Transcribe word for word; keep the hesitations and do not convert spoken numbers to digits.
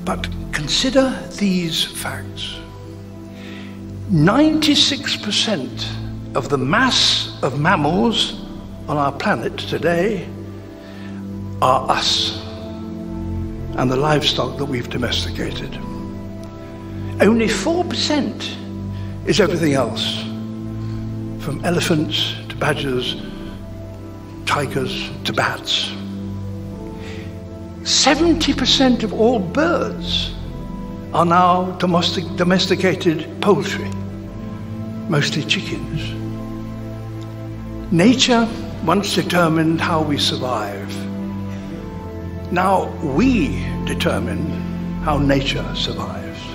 But consider these facts. ninety-six percent of the mass of mammals on our planet today are us and the livestock that we've domesticated. Only four percent is everything else, from elephants to badgers, tigers to bats. seventy percent of all birds are now domestic, domesticated poultry, mostly chickens. Nature once determined how we survive. Now we determine how nature survives.